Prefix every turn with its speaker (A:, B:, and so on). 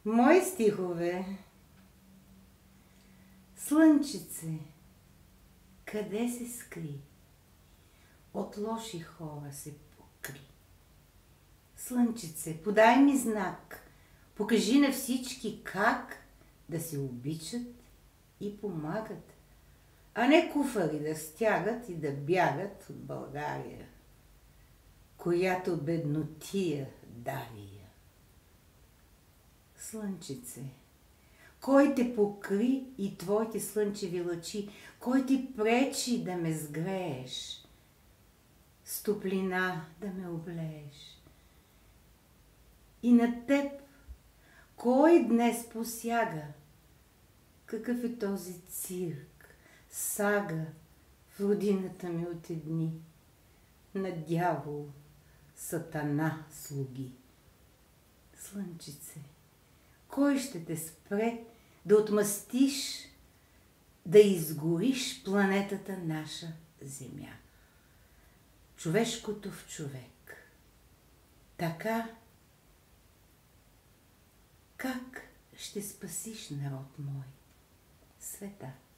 A: Мои стихове. Слънчице, къде се скри? От лоши хора се покри. Слънчице, подай ми знак. Покажи на всички как да се обичат и помагат, а не куфари да стягат и да бягат от България, която беднотия давия. Слънчице, кой те покри и твоите слънчеви лъчи, кой ти пречи да ме сгрееш, с топлина да ме облееш? И на теб кой днес посяга? Какъв е този цирк, сага в родината ми от едни, на дявол, сатана слуги? Слънчице, кой ще те спре да отмъстиш, да изгориш планетата наша Земя? Човешкото в човек. Така, как ще спасиш народ мой, света?